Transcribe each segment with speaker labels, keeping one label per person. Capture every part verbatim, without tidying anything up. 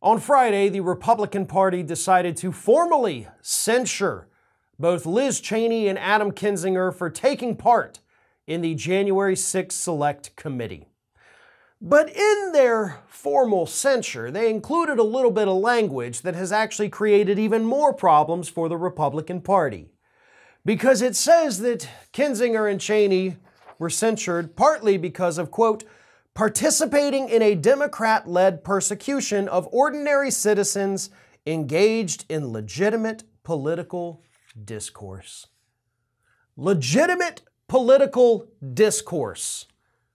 Speaker 1: On Friday, the Republican Party decided to formally censure both Liz Cheney and Adam Kinzinger for taking part in the January sixth Select Committee. But in their formal censure, they included a little bit of language that has actually created even more problems for the Republican Party. Because it says that Kinzinger and Cheney were censured partly because of, quote, participating in a Democrat-led persecution of ordinary citizens engaged in legitimate political discourse. Legitimate political discourse.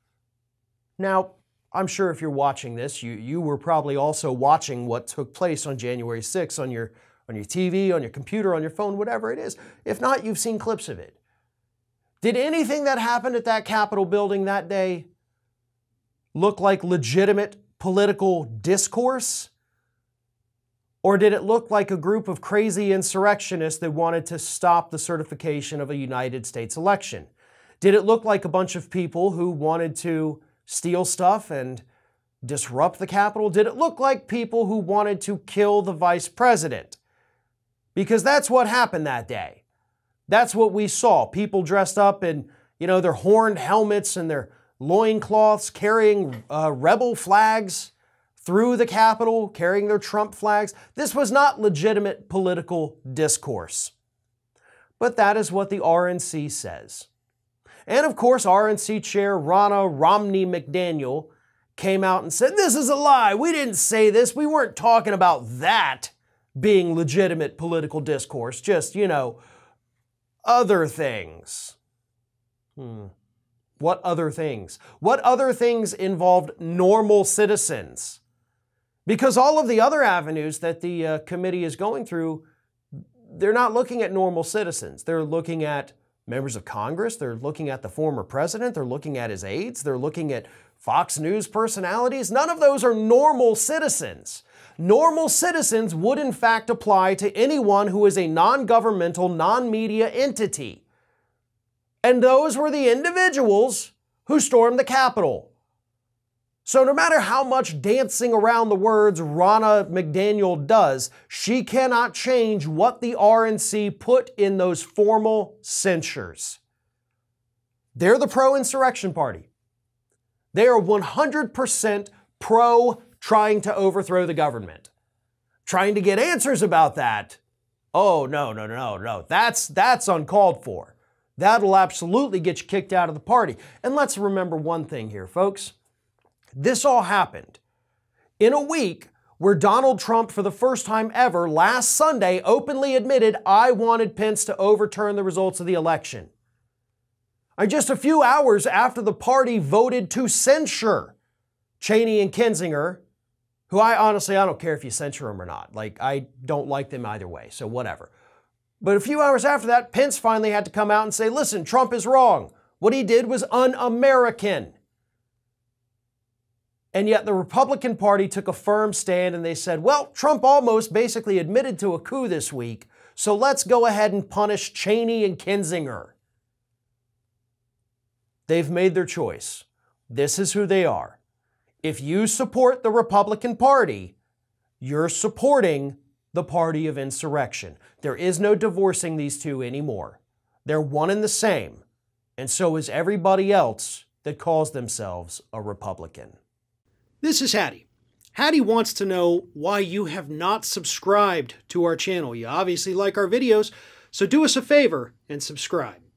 Speaker 1: Now, I'm sure if you're watching this, you, you were probably also watching what took place on January sixth on your, on your T V, on your computer, on your phone, whatever it is. If not, you've seen clips of it. Did anything that happened at that Capitol building that day look like legitimate political discourse? Or did it look like a group of crazy insurrectionists that wanted to stop the certification of a United States election? Did it look like a bunch of people who wanted to steal stuff and disrupt the Capitol? Did it look like people who wanted to kill the vice president? Because that's what happened that day. That's what we saw. People dressed up in, you know, their horned helmets and their loincloths, carrying uh, rebel flags through the Capitol, carrying their Trump flags. This was not legitimate political discourse. But that is what the R N C says. And of course, R N C Chair Ronna Romney McDaniel came out and said, this is a lie. We didn't say this. We weren't talking about that being legitimate political discourse. Just, you know, other things. Hmm. What other things? What other things involved normal citizens? Because all of the other avenues that the uh, committee is going through, they're not looking at normal citizens. They're looking at members of Congress. They're looking at the former president. They're looking at his aides. They're looking at Fox News personalities. None of those are normal citizens. Normal citizens would in fact apply to anyone who is a non-governmental, non-media entity. And those were the individuals who stormed the Capitol. So no matter how much dancing around the words Ronna McDaniel does, she cannot change what the R N C put in those formal censures. They're the pro-insurrection party. They are one hundred percent pro trying to overthrow the government. Trying to get answers about that, oh, no, no, no, no, that's, that's uncalled for. That'll absolutely get you kicked out of the party. And let's remember one thing here, folks. This all happened in a week where Donald Trump, for the first time ever, last Sunday, openly admitted, I wanted Pence to overturn the results of the election. And just a few hours after the party voted to censure Cheney and Kinzinger, who I honestly, I don't care if you censure them or not. Like, I don't like them either way, so whatever. But a few hours after that, Pence finally had to come out and say, listen, Trump is wrong. What he did was un-American. And yet the Republican Party took a firm stand and they said, well, Trump almost basically admitted to a coup this week, so let's go ahead and punish Cheney and Kinzinger. They've made their choice. This is who they are. If you support the Republican Party, you're supporting the party of insurrection. There is no divorcing these two anymore. They're one and the same, and so is everybody else that calls themselves a Republican. This is Hattie. Hattie wants to know why you have not subscribed to our channel. You obviously like our videos, so do us a favor and subscribe.